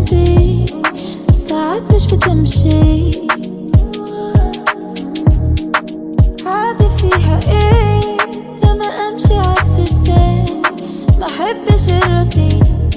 بيك ساعات مش بتمشي، عادي فيها ايه لما امشي عكس السير. محبش الروتين،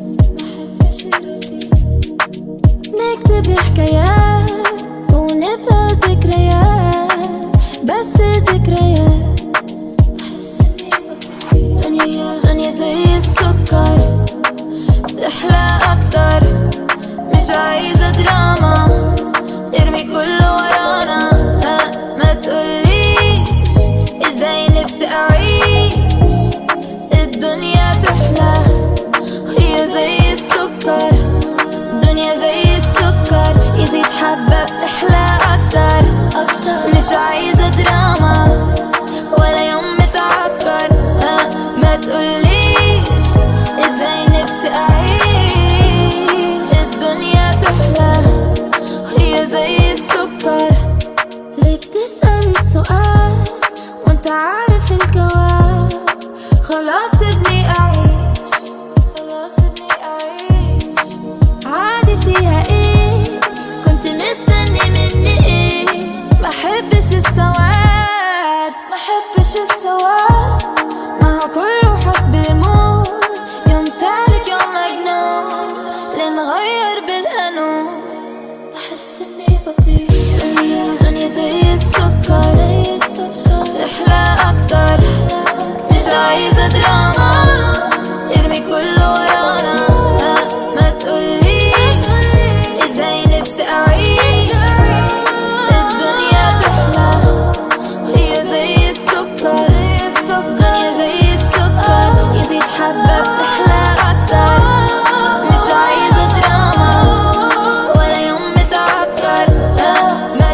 نكتب حكايات ونبقى ذكريات، بس ذكريات. بحس اني بطير دنيا زي السكر، بتحلى اكتر. مش عايزة دراما، ارمي كله ورانا. ما تقوليش ازاي نفسي اعيش الدنيا تحلى، هي زي السكر. دنيا زي السكر، يزيد حبة بتحلى أكتر. مش عايزة دراما ولا يوم متعكر. ما تقوليش ازاي نفسي أعيش الدنيا تحلى، هي زي السكر. ليه بتسأل السؤال وانت عارف الجواب؟ خلاص ابني أعيش، خلاص ابني أعيش. عادي فيها ايه، كنت مستني مني ايه؟ محبش السواد، محبش السواد. ما هو كله حسب المود، يوم سالك يوم مجنون، لنغير بالقانون. بحس اني بطير دنيا زي السكر، تحلى اكتر. مش عايزة دراما، ارمي كله ورانا. ما تقوليش ازاي نفسي اعيش الدنيا تحلى، هي زي السكر. دنيا زي السكر، يزيد حبة بتحلى اكتر. مش عايزة دراما ولا يوم متعكر. ما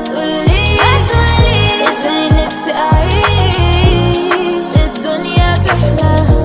تقوليش ازاي نفسي اعيش الدنيا تحلى.